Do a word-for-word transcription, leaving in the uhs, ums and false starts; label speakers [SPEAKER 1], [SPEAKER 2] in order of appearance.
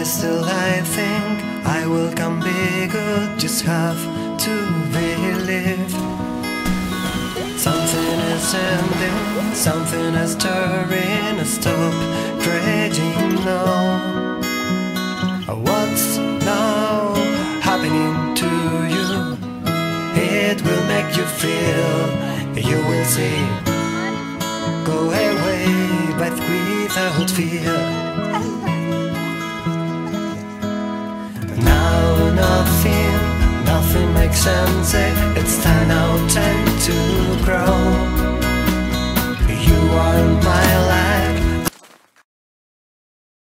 [SPEAKER 1] still I think I will come bigger, just have to believe. Something is ending, something is stirring. Stop raging now. What's now happening to you? It will make you feel, you will see. Go away, but without fear. Now nothing, nothing makes sense. It's time now, time to grow. You are my life.